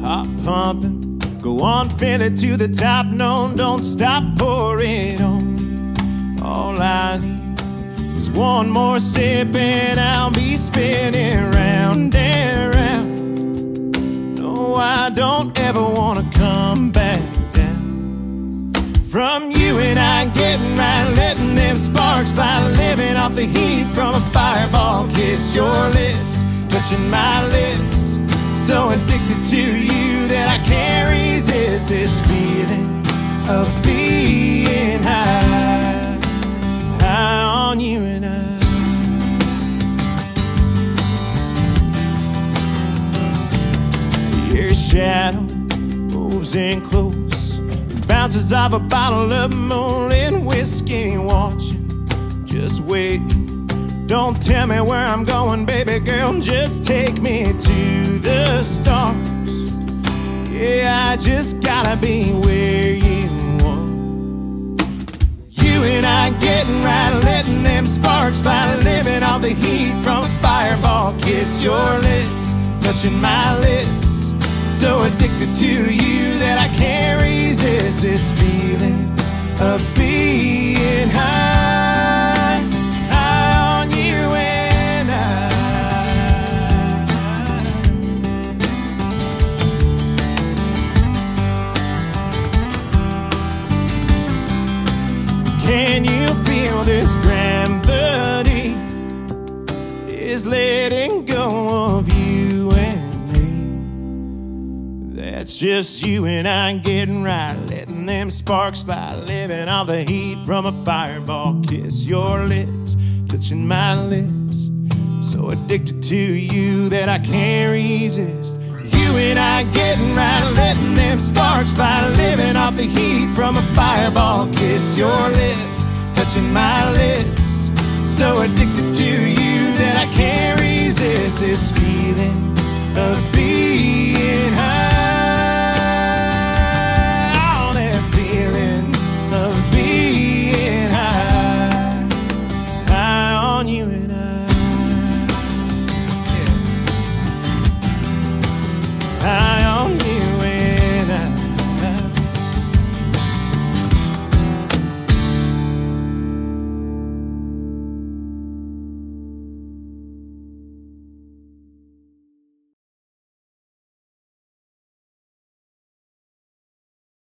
Heart pumping, go on, fill it to the top. No, don't stop, pour it on. All I need is one more sip and I'll be spinning round and round. No, I don't ever wanna come back down. From you and I getting right, letting them sparks fly, living off the heat from a fireball kiss. Your lips touching my lips, so addicted to you that I can't resist this feeling of being high, high on you and I. Your shadow moves in close, bounces off a bottle of moonlit whiskey, watching, just waiting. Don't tell me where I'm going, baby girl, just take me to the stars. Yeah, I just gotta be where you are. You and I getting right, letting them sparks fly, living off the heat from a fireball kiss. Your lips touching my lips, so addicted to you that I can't resist this feeling of being high, high on you and I. Can you feel this gravity is letting go of you and me? That's just you and I getting right, letting them sparks fly, living off the heat from a fireball kiss. Your lips touching my lips, so addicted to you that I can't resist. You and I getting right, letting them sparks fly, living off the heat from a fireball kiss. Your lips touching my lips, so addicted to you that I can't resist this feeling of being